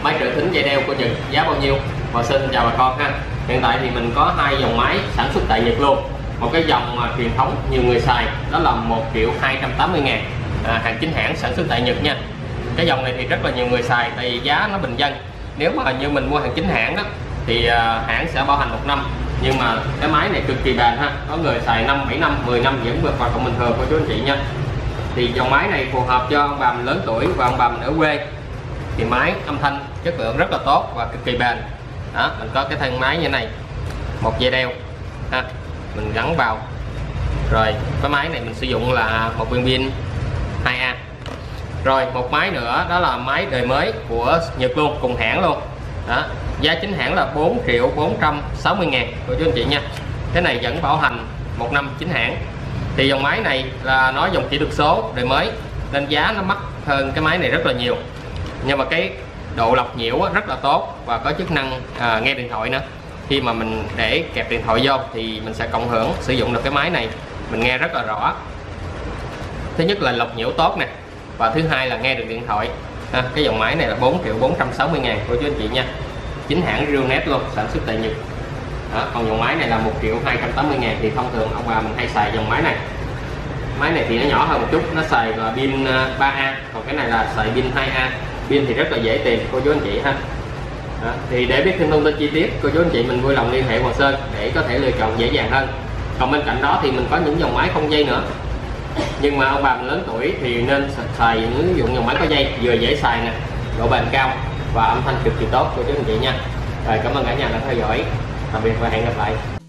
máy trợ thính dây đeo của Nhật giá bao nhiêu. Và xin chào bà con ha. Hiện tại thì mình có hai dòng máy sản xuất tại Nhật luôn. Một cái dòng truyền thống nhiều người xài đó là 1.280.000, hàng chính hãng sản xuất tại Nhật nha. Cái dòng này thì rất là nhiều người xài tại vì giá nó bình dân. Nếu mà như mình mua hàng chính hãng đó thì hãng sẽ bảo hành 1 năm, nhưng mà cái máy này cực kỳ bền ha, có người xài 5, 7 năm, 10 năm vẫn vượt hoạt động bình thường của chú anh chị nha. Thì dòng máy này phù hợp cho ông bà mình lớn tuổi và ông bà mình ở quê. Thì máy âm thanh chất lượng rất là tốt và cực kỳ bền. Đó, mình có cái thân máy như này, một dây đeo ha, mình gắn vào. Rồi cái máy này mình sử dụng là một viên pin 2A. Rồi một máy nữa đó là máy đời mới của Nhật luôn, cùng hãng luôn. Đó, giá chính hãng là 4.460.000 của chú anh chị nha. Cái này vẫn bảo hành 1 năm chính hãng. Thì dòng máy này là nó dòng kỹ thuật số đời mới nên giá nó mắc hơn cái máy này rất là nhiều, nhưng mà cái độ lọc nhiễu rất là tốt và có chức năng nghe điện thoại nữa. Khi mà mình để kẹp điện thoại vô thì mình sẽ cộng hưởng sử dụng được cái máy này, mình nghe rất là rõ. Thứ nhất là lọc nhiễu tốt nè, và thứ hai là nghe được điện thoại. Cái dòng máy này là 4.460.000 của chú anh chị nha, chính hãng Realnet luôn, sản xuất tại Nhật. Đó, còn dòng máy này là 1.280.000 thì thông thường ông bà mình hay xài dòng máy này. Máy này thì nó nhỏ hơn một chút, nó xài là pin 3A, còn cái này là xài pin 2A. Pin thì rất là dễ tìm cô chú anh chị ha. Đó, thì để biết thêm thông tin chi tiết, cô chú anh chị mình vui lòng liên hệ Hoàng Sơn để có thể lựa chọn dễ dàng hơn. Còn bên cạnh đó thì mình có những dòng máy không dây nữa, nhưng mà ông bà mình lớn tuổi thì nên xài những ứng dụng dòng máy có dây, vừa dễ xài nè, độ bền cao và âm thanh cực kỳ tốt cô chú anh chị nha. Rồi, cảm ơn cả nhà đã theo dõi, tạm biệt và hẹn gặp lại.